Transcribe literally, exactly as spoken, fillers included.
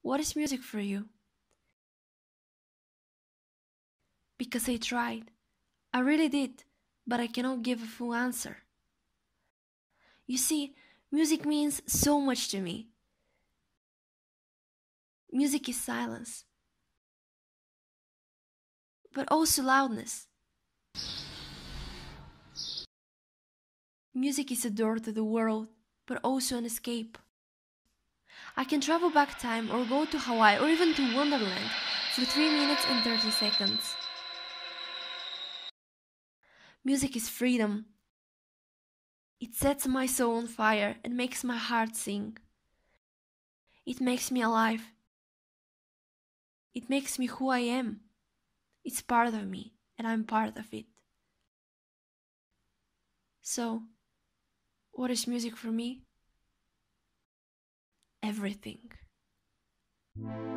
What is music for you? Because I tried. I really did, but I cannot give a full answer. You see, music means so much to me. Music is silence, but also loudness. Music is a door to the world, but also an escape. I can travel back time or go to Hawaii or even to Wonderland for three minutes and thirty seconds. Music is freedom. It sets my soul on fire and makes my heart sing. It makes me alive. It makes me who I am. It's part of me, and I'm part of it. So, what is music for me? Everything.